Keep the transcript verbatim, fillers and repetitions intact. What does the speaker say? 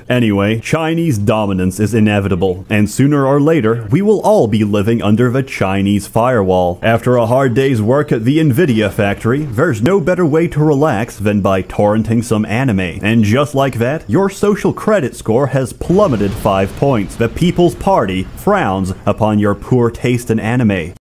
Anyway, Chinese dominance is inevitable, and sooner or later, we will all be living under the Chinese firewall. After a hard day's work at the Nvidia factory, there's no better way to relax than by torrenting some anime. And just like that, your social credit score has plummeted five points. The People's Party frowns upon your poor taste in anime.